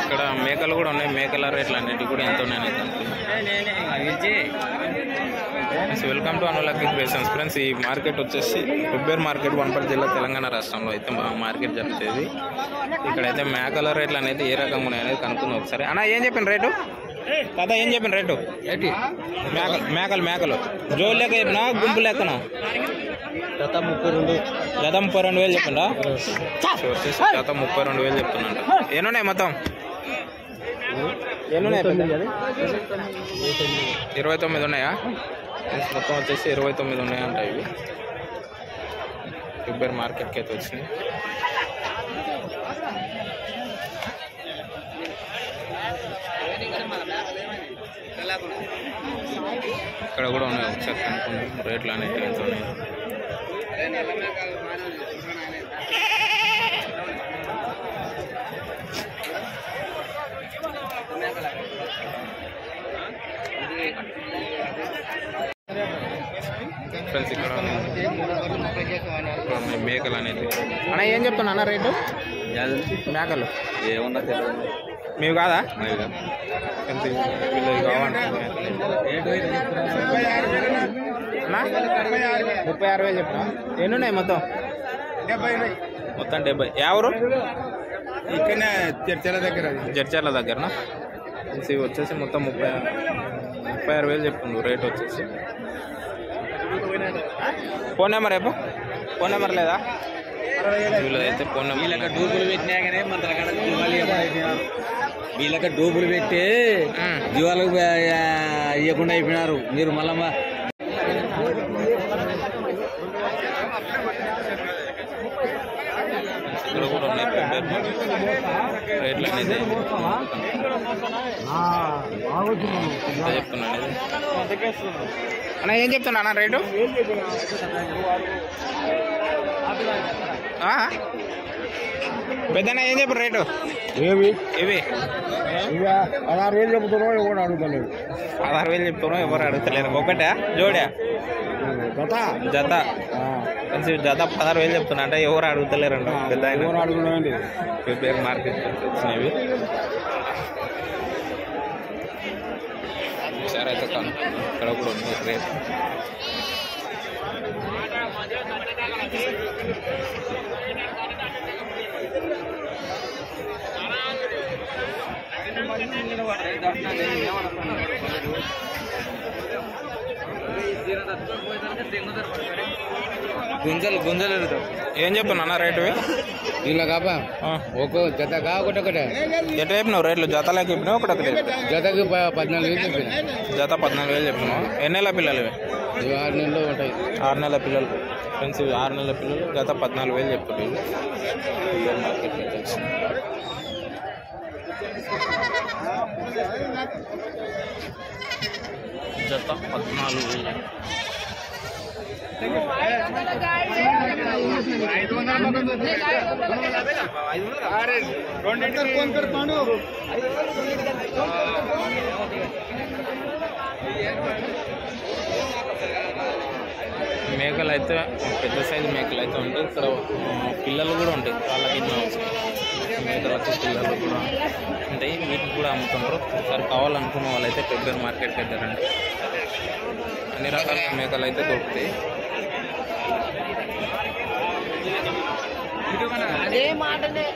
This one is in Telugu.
ఇక్కడ మేకలు కూడా ఉన్నాయి. మేకల రేట్లు అన్నిటి కూడా ఎంత ఉన్నాయి. Welcome to Anulucky creations friends. ఈ మార్కెట్ వచ్చేసి పెబ్బేరు మార్కెట్, వనపర్తి జిల్లా, తెలంగాణ రాష్ట్రంలో అయితే మార్కెట్ జరుగుతుంది. ఇక్కడైతే మేకల రేట్లు అనేది ఏ రకంగా ఉన్నాయి అనేది కనుక్కుందాం ఒకసారి. అన్న ఏం చెప్పిన రేటు? కదా ఏం చెప్పిన రేటు? మేకలు జోలు లెక్క చెప్పినా గుంపు లెక్కన జత 32. జత 32,000 చెప్పిండా? వచ్చేసి జత 32,000 చెప్తున్నాడు. ఎన్నున్నాయి మొత్తం? ఎన్నున్నాయి? 29 ఉన్నాయా? మొత్తం వచ్చేసి 29 ఉన్నాయంట. ఇవి పెబ్బేరు మార్కెట్కి అయితే వచ్చినాయి. ఇక్కడ కూడా ఉన్నాయి. ఒకసారి కనుక్కుందాం రేట్లు అనేవి ఎంత ఉన్నాయి. ఫ్రెండ్స్ ఇక్కడ మేకలు అనేది అన్న ఏం చెప్తున్నా అన్న రేటు? మేకలు ఏమన్నా తెలియదు. మీవి కాదా? వీళ్ళు కావాలంటే 36,000 చెప్పినా. ఎన్ని ఉన్నాయి మొత్తం? 70. మొత్తం 70. ఎవరు? ఇక్కడ జడ్చర్ల దగ్గరనా? ఇవి వచ్చేసి మొత్తం 36,000 చెప్తుండ్రు రేట్ వచ్చేసి. ఫోన్ నెంబర్ రేపు? ఫోన్ నెంబర్ లేదా? వీళ్ళదైతే ఫోన్ నెంబర్. వీళ్ళకి డూబులు పెట్టినా కానీ మన దగ్గర వీళ్ళకి డూబులు పెట్టి జీవాలకు ఇవ్వకుండా అయిపోయినారు. మీరు మళ్ళా ఇక్కడ కూడా ఉన్నాయి రేట్లు అనేది చెప్తున్నాను. అన్న ఏం చెప్తున్నా అన్న రేటు? పెద్దన్న ఏం చెప్పు రేటు? ఇవి 16,000 చెప్తున్నావు, ఎవరు అడుగుతలేడు. 16,000 చెప్తున్నావు, ఎవరు అడుగుతలేరు. ఒకటా జోడా? జత జత 16,000 చెప్తున్నా అంటే ఎవరు అడుగుతలేరంట. పెద్ద పెబ్బేరు మార్కెట్ వచ్చినవి. సరే అయితే కాను ఇక్కడ కూడా ఉంది రేట్. గుంజలు ఏం చెప్పను అన్న రేటు? ఇలా కాపా ఒక్కో జతగా ఒకటొకటే. ఎట్లా చెప్పినావు రేట్లు? జతలోకి చెప్పినావు ఒకటొకటి? జతకి 14,000 చెప్పిన. జత 14,000 చెప్పినావు. ఎన్ని నెలల పిల్లలు ఇవి? 6 నెలలు ఉంటాయి. 6 నెలల పిల్లలు ఫ్రెండ్స్. 6 నెలల పిల్లలు జత 14,000 చెప్తారు. మార్కెట్ తెలిసి జత 14,000. మేకలు అయితే పెద్ద సైజు మేకలు అయితే ఉంటాయి. ఇక్కడ పిల్లలు కూడా ఉంటాయి. వాళ్ళకి ఎన్నో మేకలకి పిల్లలు కూడా ఉంటాయి. వీటిని కూడా అమ్ముతుంటారు. ఒకసారి కావాలనుకున్న వాళ్ళైతే పెబ్బేరు మార్కెట్కి వెళ్తారండి. అన్ని రకాల మేకలు అయితే దొరుకుతాయి. అదే మాటనే